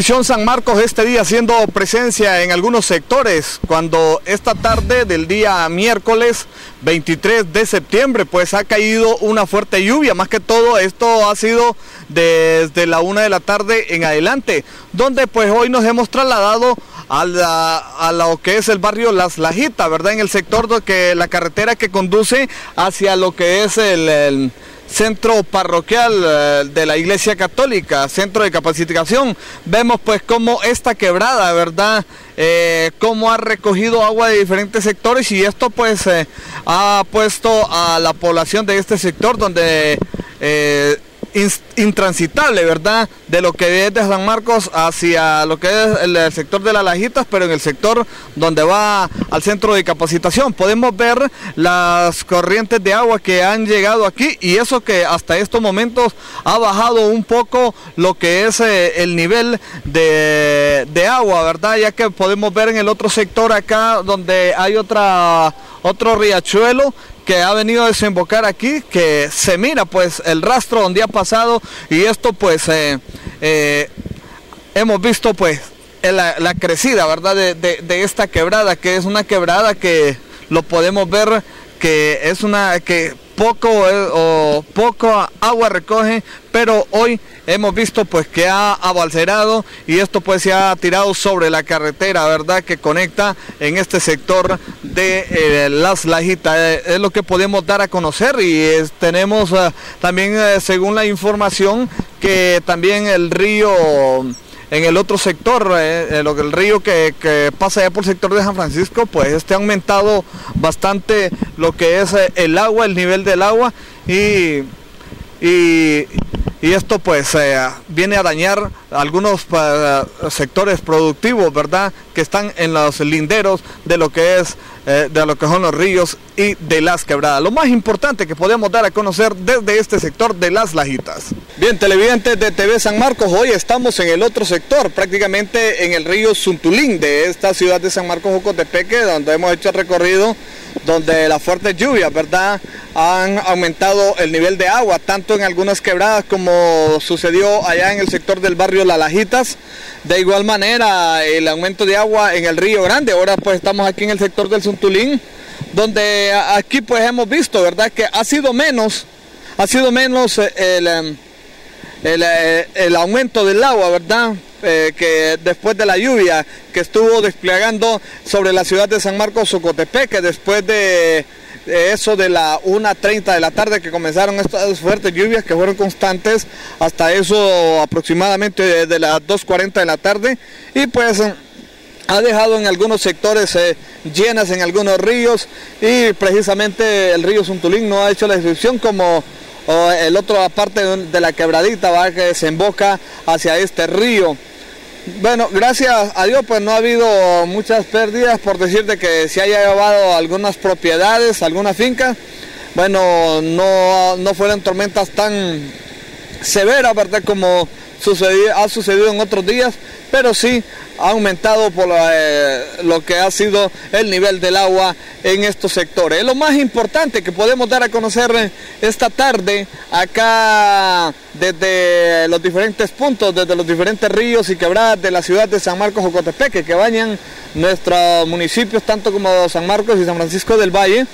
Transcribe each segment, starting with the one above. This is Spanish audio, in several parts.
Televisión San Marcos este día haciendo presencia en algunos sectores, cuando esta tarde del día miércoles 23 de septiembre pues ha caído una fuerte lluvia. Más que todo esto ha sido desde la 1 de la tarde en adelante, donde pues hoy nos hemos trasladado a lo que es el barrio Las Lajitas, ¿verdad? En el sector la carretera que conduce hacia lo que es el centro parroquial de la Iglesia Católica, centro de capacitación. Vemos pues cómo esta quebrada, ¿verdad? Cómo ha recogido agua de diferentes sectores, y esto pues ha puesto a la población de este sector donde intransitable, ¿verdad? De lo que es de San Marcos hacia lo que es el sector de Las Lajitas, pero en el sector donde va al centro de capacitación podemos ver las corrientes de agua que han llegado aquí, y eso que hasta estos momentos ha bajado un poco lo que es el nivel de agua, ¿verdad? Ya que podemos ver en el otro sector acá donde hay otro riachuelo que ha venido a desembocar aquí, que se mira pues el rastro donde ha pasado, y esto pues hemos visto pues la crecida, ¿verdad? de esta quebrada, que es una quebrada que lo podemos ver que es una que poco agua recoge, pero hoy hemos visto pues que ha abalcerado, y esto pues se ha tirado sobre la carretera, ¿verdad? Que conecta en este sector de Las Lajitas. Es lo que podemos dar a conocer, y tenemos también según la información que también el río en el otro sector, el río que pasa allá por el sector de San Francisco, pues ha aumentado bastante lo que es el agua, el nivel del agua, y esto pues viene a dañar algunos sectores productivos, ¿verdad? Que están en los linderos de lo que son los ríos y de las quebradas. Lo más importante que podemos dar a conocer desde este sector de Las Lajitas. Bien, televidentes de TV San Marcos, hoy estamos en el otro sector, prácticamente en el río Suntulín de esta ciudad de San Marcos, Jocotepeque, donde hemos hecho el recorrido, donde las fuertes lluvias, ¿verdad?, han aumentado el nivel de agua, tanto en algunas quebradas como sucedió allá en el sector del barrio Las Lajitas. De igual manera, el aumento de agua en el Río Grande. Ahora pues estamos aquí en el sector del Suntulín, donde aquí pues hemos visto, ¿verdad?, que ha sido menos el aumento del agua, ¿verdad?, que después de la lluvia que estuvo desplegando sobre la ciudad de San Marcos, Jocotepeque, después de eso de la 1:30 de la tarde que comenzaron estas fuertes lluvias que fueron constantes hasta eso aproximadamente de las 2:40 de la tarde, y pues ha dejado en algunos sectores llenas en algunos ríos, y precisamente el río Suntulín no ha hecho la excepción, como el otro parte de la quebradita, ¿va?, que desemboca hacia este río. Bueno, gracias a Dios pues no ha habido muchas pérdidas, por decir de que se haya llevado algunas propiedades, algunas fincas. Bueno, no fueron tormentas tan severas, ¿verdad?, como ha sucedido en otros días, pero sí ha aumentado por lo que ha sido el nivel del agua en estos sectores. Es lo más importante que podemos dar a conocer esta tarde acá desde los diferentes puntos, desde los diferentes ríos y quebradas de la ciudad de San Marcos, Jocotepeque, que bañan nuestros municipios, tanto como San Marcos y San Francisco del Valle.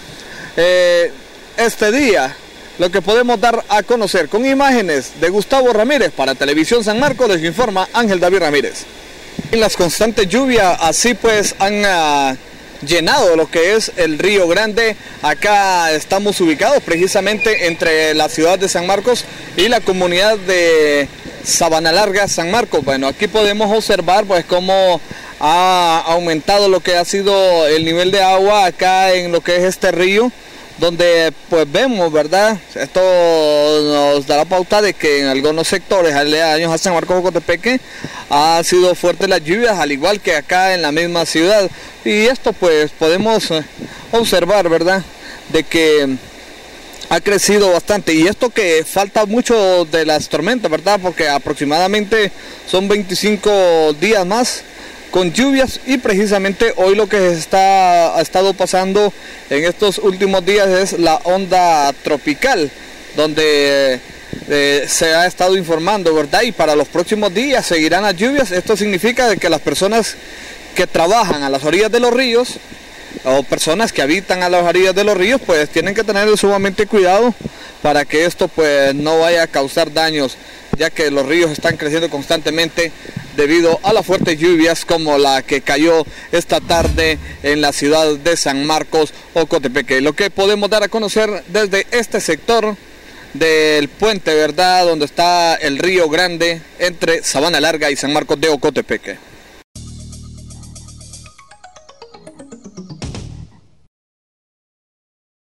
Este día lo que podemos dar a conocer con imágenes de Gustavo Ramírez para Televisión San Marcos, les informa Ángel David Ramírez. En las constantes lluvias así pues han llenado lo que es el Río Grande. Acá estamos ubicados precisamente entre la ciudad de San Marcos y la comunidad de Sabana Larga, San Marcos. Bueno, aquí podemos observar pues cómo ha aumentado lo que ha sido el nivel de agua acá en lo que es este río, donde pues vemos, ¿verdad? Esto nos da la pauta de que en algunos sectores aledaños a San Marcos, Jocotepeque, han sido fuertes las lluvias, al igual que acá en la misma ciudad. Y esto pues podemos observar, ¿verdad?, de que ha crecido bastante, y esto que falta mucho de las tormentas, ¿verdad?, porque aproximadamente son 25 días más con lluvias, y precisamente hoy lo que ha estado pasando en estos últimos días es la onda tropical, donde se ha estado informando, ¿verdad? Y para los próximos días seguirán las lluvias. Esto significa de que las personas que trabajan a las orillas de los ríos o personas que habitan a las orillas de los ríos pues tienen que tener sumamente cuidado para que esto pues no vaya a causar daños, ya que los ríos están creciendo constantemente debido a las fuertes lluvias como la que cayó esta tarde en la ciudad de San Marcos, Ocotepeque. Lo que podemos dar a conocer desde este sector del puente, ¿verdad?, donde está el río Grande entre Sabana Larga y San Marcos de Ocotepeque.